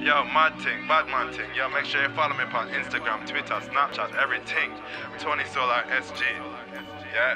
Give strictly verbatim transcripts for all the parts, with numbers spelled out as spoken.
Yo, mad ting, bad man ting. Yo, make sure you follow me on Instagram, Twitter, Snapchat, everything. Tony Solar S G. Yeah.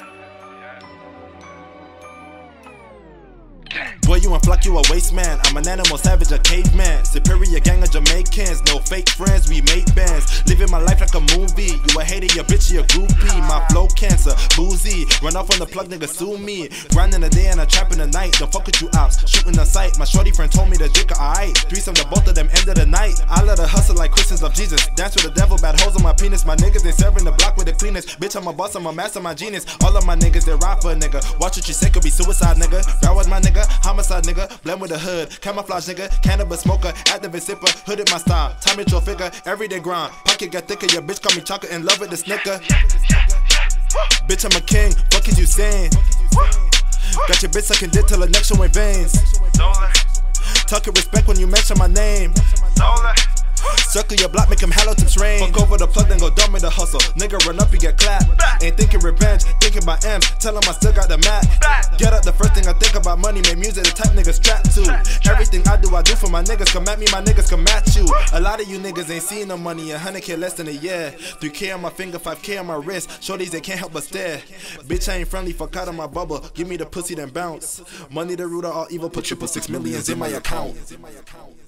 Boy, you unflock, you a waste man. I'm an animal, savage, a caveman. Superior gang of Jamaicans, no fake friends, we make bands. Living my life like a movie. You a hater, you bitch, you a groupie. My flow cancer, boozy. Run off on the plug, nigga, sue me. Grinding the day and I trap in the night. Don't fuck with you ops, shooting the sight. My shorty friend told me the dick alright. Threesome to both of them, end of the night. I let her hustle like Christians of Jesus. Dance with the devil, bad hoes on my penis. My niggas, they serving the block with the cleanest. Bitch, I'm a boss, I'm a master, my genius. All of my niggas, they ride for a nigga. Watch what you say, could be suicide, nigga. Ride with my nigga. Homicide nigga, blend with the hood, camouflage nigga, cannabis smoker, activist sipper, hooded my style, time your figure, everyday grind, pocket get thicker, your bitch call me chocolate in love with the snicker. Bitch, I'm a king, fuck is you saying? Got your bitch sucking dick till the next show in veins. Tuck and respect when you mention my name. Circle your block, make him hello to train. Fuck over the plug, then go dumb in the hustle. Nigga run up, you get clapped. Ain't thinking revenge, thinking about M's. Tell him I still got the map. Get up, the first thing I think about money. Make music, the type niggas strapped to. Everything I do, I do for my niggas. Come at me, my niggas come at you. A lot of you niggas ain't seen no money. A hundred K less than a year. three K on my finger, five K on my wrist. Shorties, they can't help but stare. Bitch, I ain't friendly, fuck out of my bubble. Give me the pussy, then bounce. Money the root of all evil, put triple six millions in my account.